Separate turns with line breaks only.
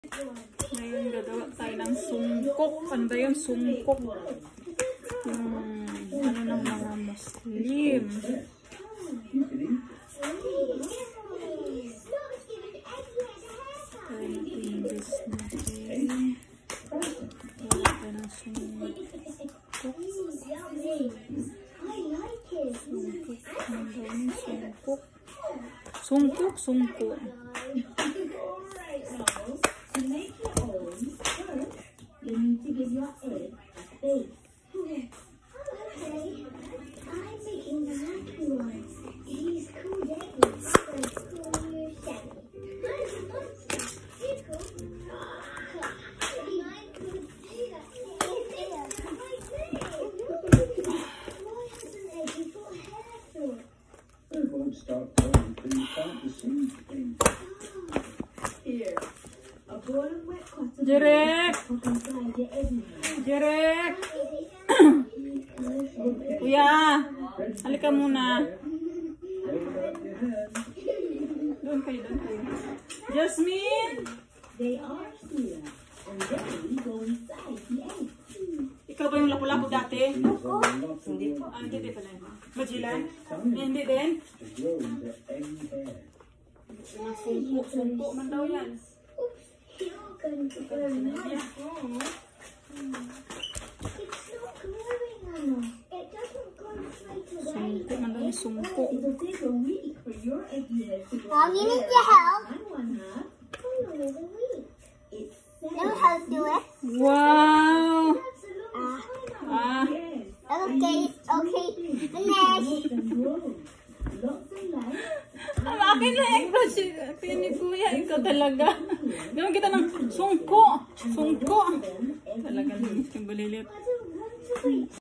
Ngayon gagawa tayo ng sungkok. Ano ba yun? Sungkok. Yung ano ng mga Muslim. Tayo natin natin. Gawa tayo ng sungkok. Sungkok. Sungkok.
To make your own first, you need to give your egg a bake. Okay, I'm making the happy one. He's cool Daddy. Let's call you Shaggy.
It won't start growing until you plant the seed in.
Here, a bowl of wet cotton.
Jerek!
Put inside your egg.
Jerek! Kuya! Halika muna. Doon kayo. Jasmine!
They are here, and they go inside the egg.
Ikaw ba yung lapu-lapu dati?
Hindi po.
Hindi pala yun. Majilan? Hindi din?
To grow into egg hair.
Sungko man daw yan.
You're going to burn my hair. It's not growing, Anna. It doesn't go straight to the egg.
Sungko man daw yung sungko.
It'll take a week for your egg hairs to grow.
Mom, you need your help.
I'm one half. How long is a week? It's
Let me help you with.
Wow!
That's a long time.
Ah.
Yes.
Okay. Finish.
Lots of light.
Ang akin na airbrush. Pini kuya, ikaw talaga. Gawin kita ng sungko. Sungko. Talagang linis yung bulilit.
I don't want to wait.